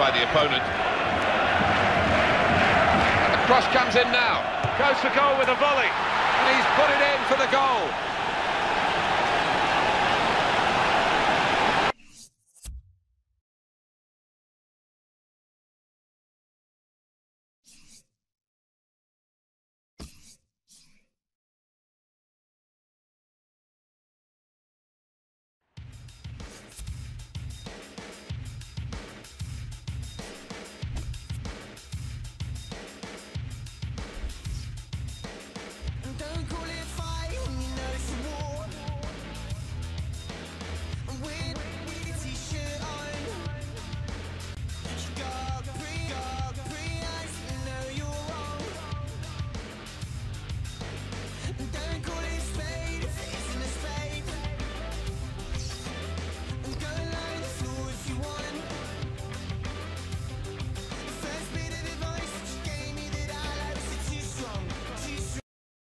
by the opponent. The cross comes in now. Goes for goal with a volley. And he's put it in for the goal.